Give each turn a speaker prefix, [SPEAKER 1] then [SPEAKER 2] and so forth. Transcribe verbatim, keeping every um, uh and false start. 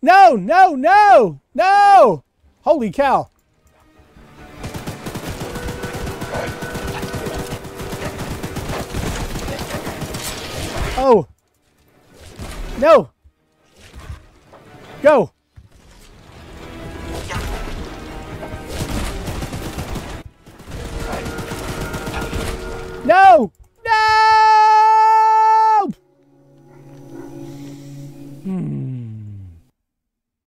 [SPEAKER 1] No, no, no, no! Holy cow. Oh. No. Go. No!